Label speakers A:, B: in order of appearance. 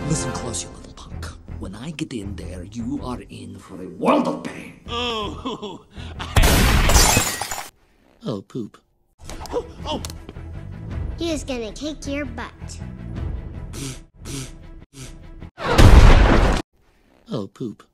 A: Listen close, you little punk. When I get in there, you are in for a world of pain.
B: Oh,
A: Oh, poop.
B: oh.
C: He is gonna kick your butt.
A: Oh, poop.